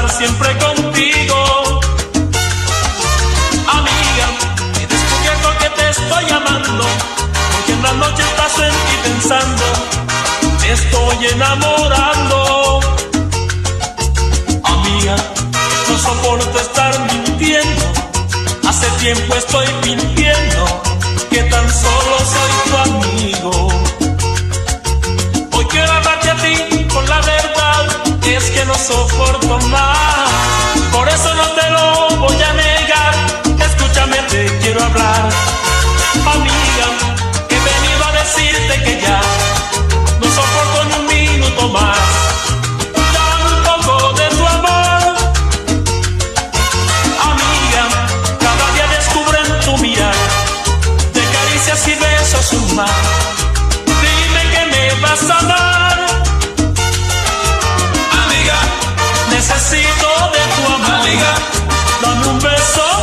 estar siempre contigo. Amiga, he descubierto que te estoy amando, porque en la noche paso en ti pensando, me estoy enamorando. Amiga, no soporto estar mintiendo, hace tiempo estoy mintiendo que tan solo soy tu amigo. Hoy quiero hablarte a ti con la verdad, es que no soporto más, por eso no te lo voy a negar. Escúchame, te quiero hablar. Amiga, he venido a decirte que ya no soporto ni un minuto más. Dame un poco de tu amor. Amiga, cada día descubro en tu mirar de caricias y besos un mar. Dime que me vas a dar. Amiga, necesito de tu amor. Amiga, dame un beso